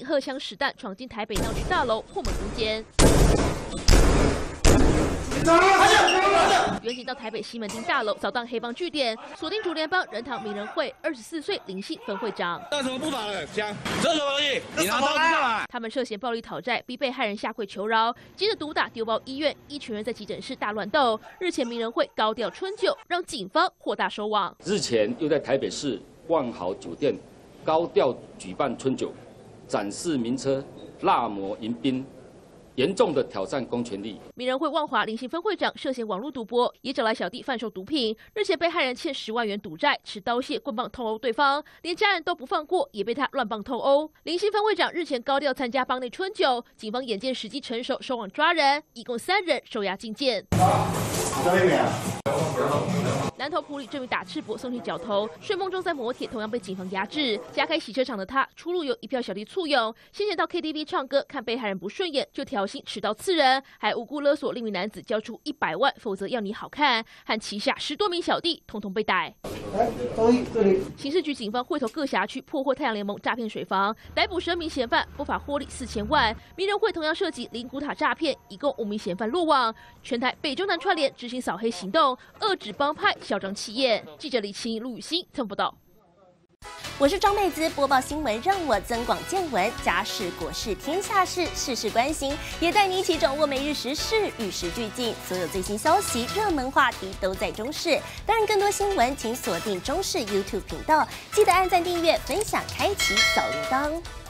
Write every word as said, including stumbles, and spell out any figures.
荷枪实弹闯进台北闹区大楼，破门攻坚。 远景到台北西门町大楼扫荡黑帮据点，锁定竹联帮仁堂名人会二十四岁林姓分会长。 那什么不法了？讲，这什么东西？你拿刀子干嘛？ 他们涉嫌暴力讨债，逼被害人下跪求饶，接着毒打丢包医院，一群人在急诊室大乱斗。日前名人会高调春酒，让警方获大收网。 日前又在台北市万豪酒店高调举办春酒，展示名车、辣模迎宾。 严重的挑战公权力。 名人会万华林姓分会长涉嫌网络赌博，也找来小弟贩售毒品。日前被害人欠十万元赌债，持刀械棍棒痛殴对方，连家人都不放过，也被他乱棒痛殴。林姓分会长日前高调参加帮内春酒，警方眼见时机成熟，收网抓人，一共三人收押禁见。南投埔里这名打赤膊送去绞头，睡梦中在摩铁同样被警方压制。家开洗车场的他，出入有一票小弟簇拥。先前到 K T V 唱歌，看被害人不顺眼，就挑衅持刀刺人，还无故勒索另一名男子交出一百万，否则要你好看。和旗下十多名小弟统统被逮。刑事局警方会头各辖区破获太阳联盟诈骗水房，逮捕十二名嫌犯，不法获利四千万。名人会同样涉及灵骨塔诈骗，一共五名嫌犯落网。全台北中南串联执行扫黑行动，遏止帮派嚣张气焰。记者李晴、陆雨欣采访报道。 我是庄妹子，播报新闻让我增广见闻，家事国事天下事，事事关心，也带你一起掌握每日时事，与时俱进，所有最新消息、热门话题都在中视。当然，更多新闻请锁定中视 YouTube 频道，记得按赞、订阅、分享、开启小铃铛。